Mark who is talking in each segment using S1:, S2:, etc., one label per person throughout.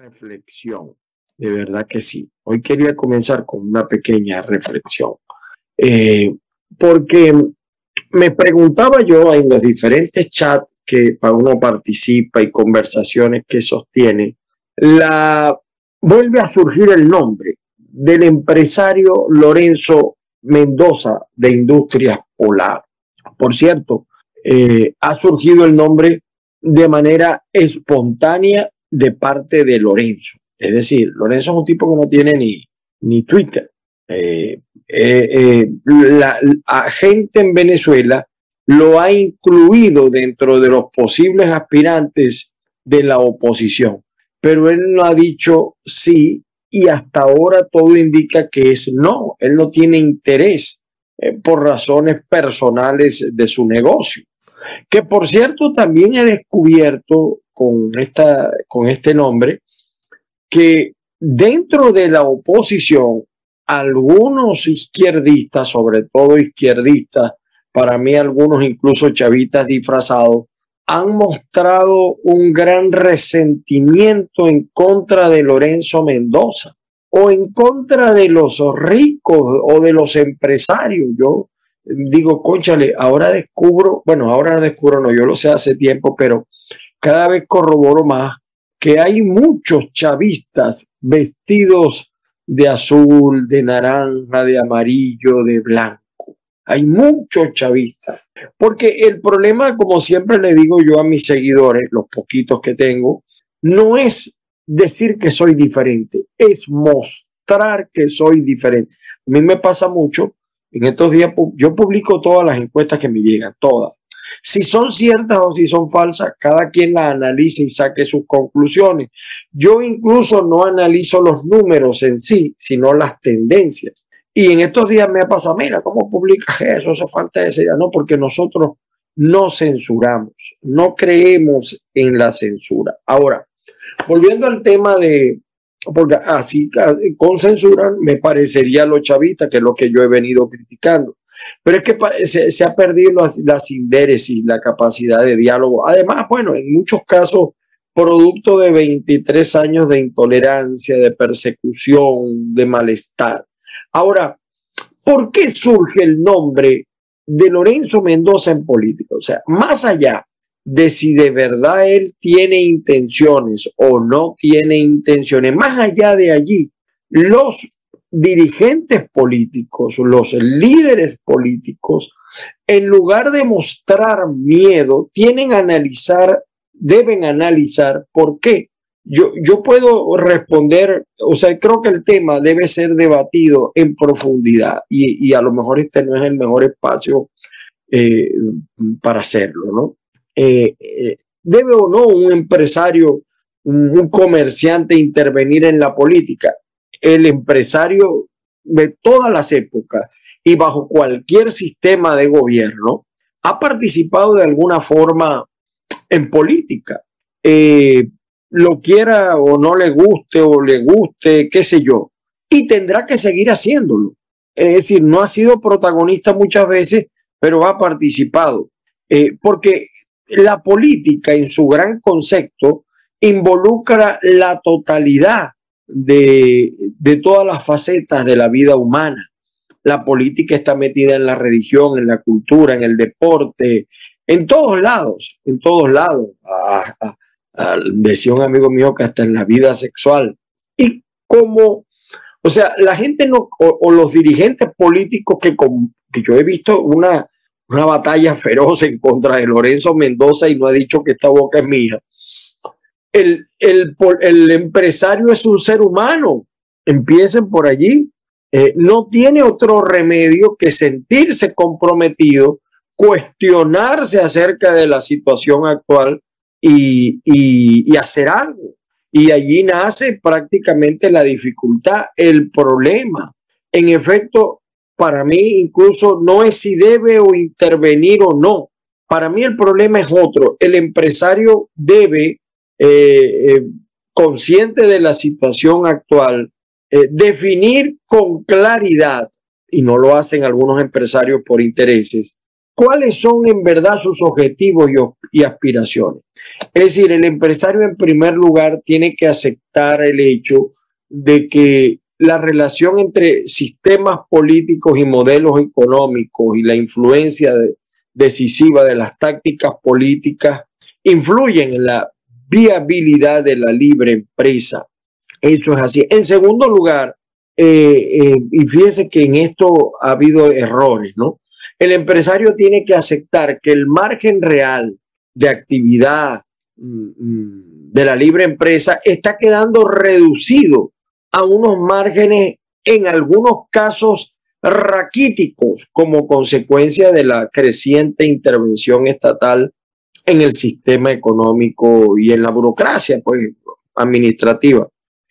S1: reflexión, de verdad que sí. Hoy quería comenzar con una pequeña reflexión, porque me preguntaba yo en los diferentes chats que uno participa y conversaciones que sostiene, vuelve a surgir el nombre del empresario Lorenzo Mendoza de Industrias Polar. Por cierto, ha surgido el nombre de manera espontánea de parte de Lorenzo. Es decir, Lorenzo es un tipo que no tiene ni Twitter. La gente en Venezuela lo ha incluido dentro de los posibles aspirantes de la oposición, pero él no ha dicho sí y hasta ahora todo indica que es no. Él no tiene interés por razones personales de su negocio, que por cierto también he descubierto con este nombre que dentro de la oposición algunos izquierdistas, sobre todo izquierdistas, para mí algunos incluso chavistas disfrazados, han mostrado un gran resentimiento en contra de Lorenzo Mendoza o en contra de los ricos o de los empresarios. Yo digo, cónchale, ahora no descubro, yo lo sé hace tiempo, pero cada vez corroboro más que hay muchos chavistas vestidos de azul, de naranja, de amarillo, de blanco. Hay muchos chavistas. Porque el problema, como siempre le digo yo a mis seguidores, los poquitos que tengo, no es decir que soy diferente, es mostrar que soy diferente. A mí me pasa mucho, en estos días yo publico todas las encuestas que me llegan, todas. Si son ciertas o si son falsas, cada quien las analice y saque sus conclusiones. Yo incluso no analizo los números en sí, sino las tendencias. Y en estos días me ha pasado, mira, ¿cómo publicas eso? Eso falta de seriedad. No, porque nosotros no censuramos, no creemos en la censura. Ahora, volviendo al tema porque así con censura me parecería lo chavista, que es lo que yo he venido criticando. Pero es que se ha perdido la sindéresis, la capacidad de diálogo. Además, bueno, en muchos casos, producto de 23 años de intolerancia, de persecución, de malestar. Ahora, ¿por qué surge el nombre de Lorenzo Mendoza en política? O sea, más allá de si de verdad él tiene intenciones o no tiene intenciones, más allá de allí, los dirigentes políticos, los líderes políticos, en lugar de mostrar miedo, deben analizar por qué. Yo puedo responder, o sea, creo que el tema debe ser debatido en profundidad y a lo mejor este no es el mejor espacio para hacerlo, ¿no? ¿Debe o no un empresario, un comerciante intervenir en la política? El empresario de todas las épocas y bajo cualquier sistema de gobierno ha participado de alguna forma en política. Lo quiera o no le guste, qué sé yo, y tendrá que seguir haciéndolo. Es decir, no ha sido protagonista muchas veces, pero ha participado. Porque la política en su gran concepto involucra la totalidad de todas las facetas de la vida humana. La política está metida en la religión, en la cultura, en el deporte, en todos lados, en todos lados. Decía un amigo mío que hasta en la vida sexual. Y como, o sea, la gente no, o los dirigentes políticos que yo he visto una batalla feroz en contra de Lorenzo Mendoza y no ha dicho que esta boca es mía. El empresario es un ser humano, empiecen por allí, no tiene otro remedio que sentirse comprometido, cuestionarse acerca de la situación actual y hacer algo. Y allí nace prácticamente la dificultad, el problema. En efecto, para mí incluso no es si debe o intervenir o no. Para mí el problema es otro. El empresario debe, consciente de la situación actual, definir con claridad, y no lo hacen algunos empresarios por intereses, cuáles son en verdad sus objetivos y aspiraciones. Es decir, el empresario en primer lugar tiene que aceptar el hecho de que la relación entre sistemas políticos y modelos económicos y la influencia decisiva de las tácticas políticas influyen en la viabilidad de la libre empresa. Eso es así. En segundo lugar, y fíjese que en esto ha habido errores, ¿no? El empresario tiene que aceptar que el margen real de actividad de la libre empresa está quedando reducido a unos márgenes en algunos casos raquíticos como consecuencia de la creciente intervención estatal en el sistema económico y en la burocracia pues, administrativa.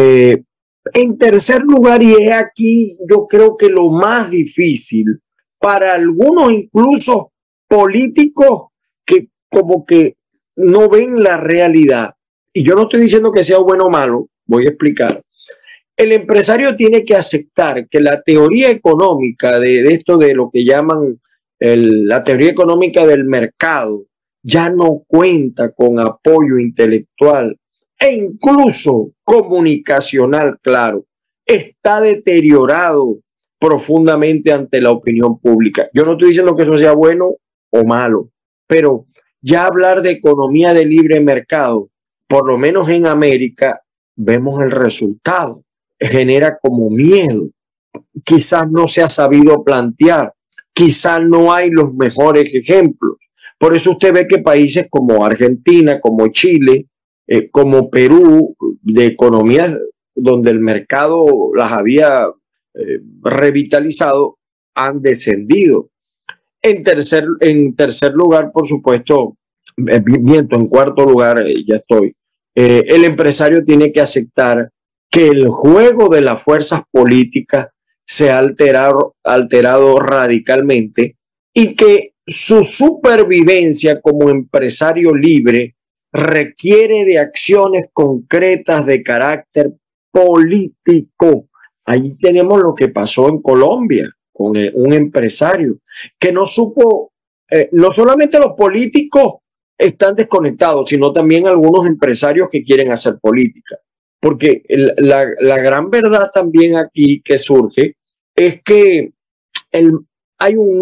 S1: En tercer lugar, y es aquí yo creo que lo más difícil para algunos incluso políticos que como que no ven la realidad, y yo no estoy diciendo que sea bueno o malo, voy a explicar. El empresario tiene que aceptar que la teoría económica de esto de lo que llaman la teoría económica del mercado ya no cuenta con apoyo intelectual e incluso comunicacional, claro. Está deteriorado profundamente ante la opinión pública. Yo no estoy diciendo que eso sea bueno o malo, pero ya hablar de economía de libre mercado, por lo menos en América, vemos el resultado. Genera como miedo. Quizás no se ha sabido plantear, quizás no hay los mejores ejemplos. Por eso usted ve que países como Argentina, como Chile, como Perú, de economías donde el mercado las había revitalizado, han descendido. En tercer lugar, por supuesto, miento, en cuarto lugar, ya estoy, el empresario tiene que aceptar que el juego de las fuerzas políticas se ha alterado radicalmente y que su supervivencia como empresario libre requiere de acciones concretas de carácter político. Ahí tenemos lo que pasó en Colombia con un empresario que no supo, no solamente los políticos están desconectados, sino también algunos empresarios que quieren hacer política. Porque la gran verdad también aquí que surge es que hay un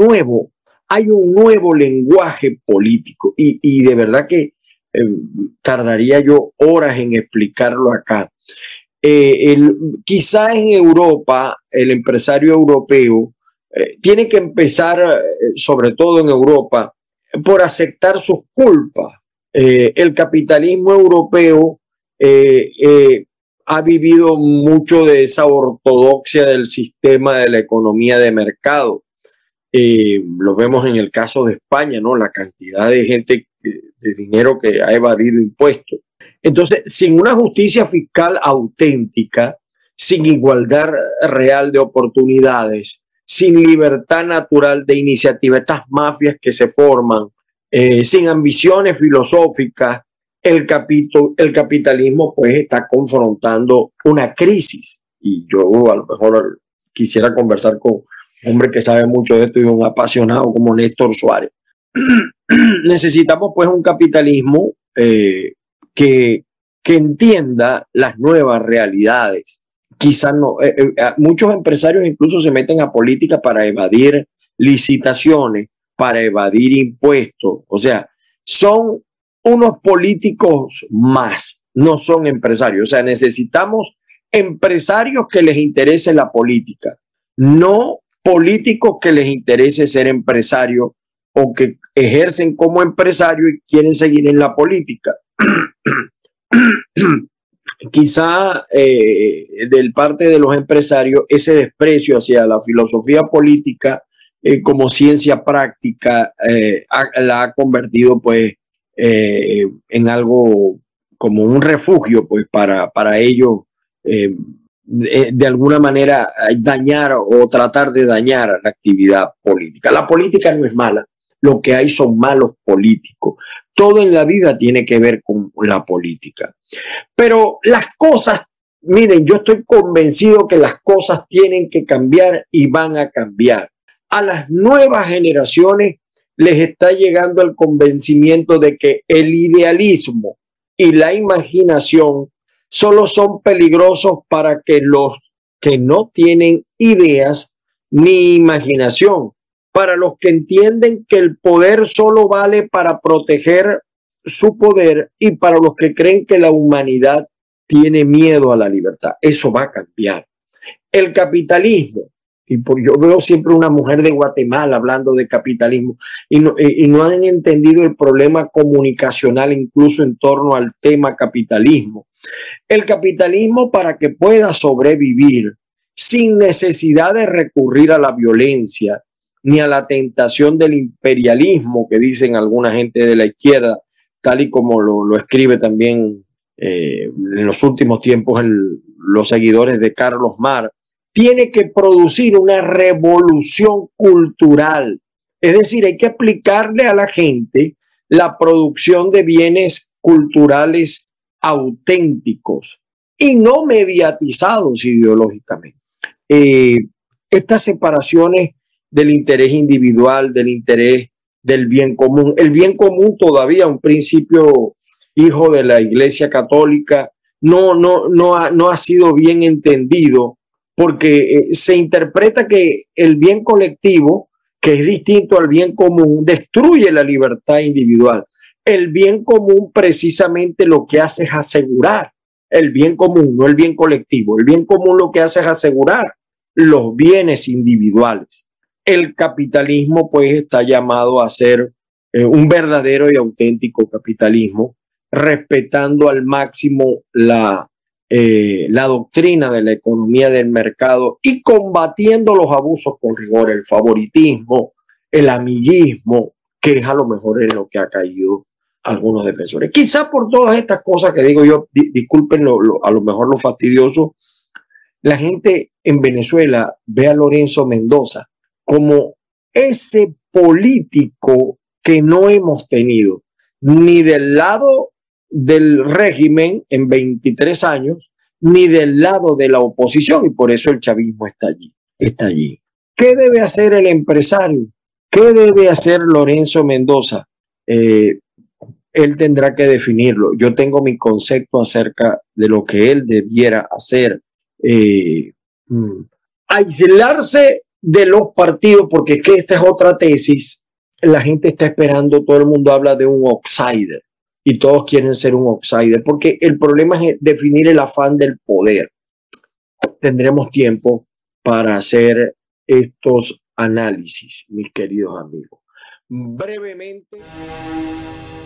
S1: nuevo lenguaje político y de verdad que tardaría yo horas en explicarlo acá. Quizá en Europa, el empresario europeo tiene que empezar, sobre todo en Europa, por aceptar sus culpas. El capitalismo europeo ha vivido mucho de esa ortodoxia del sistema de la economía de mercado. Lo vemos en el caso de España, ¿no? La cantidad de gente, de dinero que ha evadido impuestos. Entonces, sin una justicia fiscal auténtica, sin igualdad real de oportunidades, sin libertad natural de iniciativa, estas mafias que se forman, sin ambiciones filosóficas, el capitalismo pues está confrontando una crisis. Y yo a lo mejor quisiera conversar con un hombre que sabe mucho de esto y un apasionado como Néstor Suárez. Necesitamos pues un capitalismo que entienda las nuevas realidades. Quizás no, muchos empresarios incluso se meten a política para evadir licitaciones, para evadir impuestos. O sea, son unos políticos más, no son empresarios. O sea, necesitamos empresarios que les interese la política, no políticos que les interese ser empresarios o que ejercen como empresarios y quieren seguir en la política. Quizá del parte de los empresarios ese desprecio hacia la filosofía política como ciencia práctica la ha convertido pues en algo como un refugio pues para ellos de alguna manera dañar o tratar de dañar la actividad política. La política no es mala, lo que hay son malos políticos. Todo en la vida tiene que ver con la política. Pero las cosas, miren, yo estoy convencido que las cosas tienen que cambiar y van a cambiar. A las nuevas generaciones les está llegando el convencimiento de que el idealismo y la imaginación solo son peligrosos para que los que no tienen ideas ni imaginación, para los que entienden que el poder solo vale para proteger su poder y para los que creen que la humanidad tiene miedo a la libertad. Eso va a cambiar. El capitalismo, yo veo siempre una mujer de Guatemala hablando de capitalismo y no han entendido el problema comunicacional incluso en torno al tema capitalismo. El capitalismo, para que pueda sobrevivir sin necesidad de recurrir a la violencia ni a la tentación del imperialismo que dicen alguna gente de la izquierda, tal y como lo escribe también en los últimos tiempos los seguidores de Carlos Marx, tiene que producir una revolución cultural. Es decir, hay que explicarle a la gente la producción de bienes culturales auténticos y no mediatizados ideológicamente. Estas separaciones del interés individual, del interés del bien común. El bien común todavía, un principio hijo de la Iglesia Católica, no ha sido bien entendido porque se interpreta que el bien colectivo, que es distinto al bien común, destruye la libertad individual. El bien común precisamente lo que hace es asegurar el bien común, no el bien colectivo. El bien común lo que hace es asegurar los bienes individuales. El capitalismo pues está llamado a ser un verdadero y auténtico capitalismo, respetando al máximo la doctrina de la economía del mercado y combatiendo los abusos con rigor, el favoritismo, el amiguismo, que es a lo mejor en lo que ha caído algunos defensores. Quizás por todas estas cosas que digo yo, disculpen a lo mejor lo fastidioso, la gente en Venezuela ve a Lorenzo Mendoza como ese político que no hemos tenido ni del lado del régimen en 23 años, ni del lado de la oposición, y por eso el chavismo está allí. ¿Qué debe hacer el empresario? ¿Qué debe hacer Lorenzo Mendoza? Él tendrá que definirlo. Yo tengo mi concepto acerca de lo que él debiera hacer. Aislarse de los partidos, porque es que esta es otra tesis. La gente está esperando, todo el mundo habla de un outsider y todos quieren ser un outsider, porque el problema es definir el afán del poder. Tendremos tiempo para hacer estos análisis, mis queridos amigos. Brevemente.